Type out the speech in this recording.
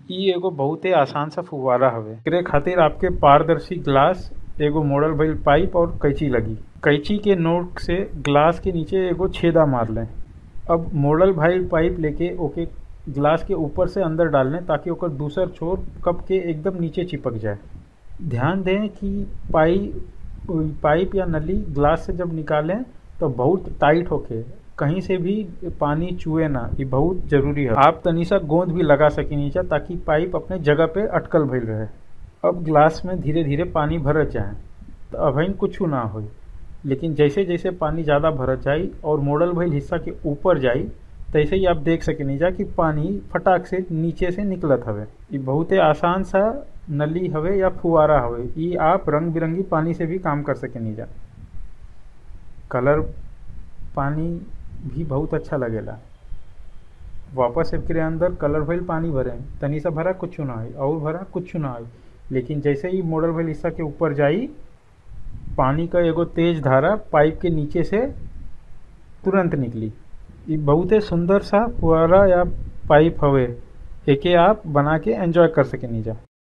इ एगो बहुते आसान सा फुव्वारा हवे। एकरे खातिर आपके पारदर्शी ग्लास, एगो मोड़ल भइल पाइप और कैंची लगी। कैंची के नोक से ग्लास के नीचे एगो छेदा मार लें। अब मोड़ल भइल पाइप लेके ओके ग्लास के ऊपर से अंदर डाल लें ताकि ओकर दूसर छोर कप के एकदम नीचे चिपक जाए। ध्यान दें कि पाइप या नली ग्लास से जब निकालें तो बहुत टाइट होके, कहीं से भी पानी चुए ना, ये बहुत जरूरी है। आप तनी सा गोंद भी लगा सके नीचे ताकि पाइप अपने जगह पे अटकल भइल रहे। अब ग्लास में धीरे धीरे पानी भरत जाए तो अभी कुछ ना हो, लेकिन जैसे जैसे पानी ज़्यादा भरत जाई और मोड़ल भइल हिस्सा के ऊपर जाई तैसे ही आप देख सके जा कि पानी फटाक से नीचे से निकलत हवे। ये बहुते आसान सा नली हवे या फुवारा हवे। ये आप रंग बिरंगी पानी से भी काम कर सके जा। कलर पानी भी बहुत अच्छा लगेला। वापस एकरे अंदर कलर भइल पानी भरें, तनी सा भरा कुछ ना आई और भरा कुछ ना आई, लेकिन जैसे ही मोड़ल भइल हिस्सा के ऊपर जाई पानी का एगो तेज धारा पाइप के नीचे से तुरंत निकली। ये बहुते सुंदर सा फुवारा या पाइप हवे। एके आप बना के एंजॉय कर सके जा।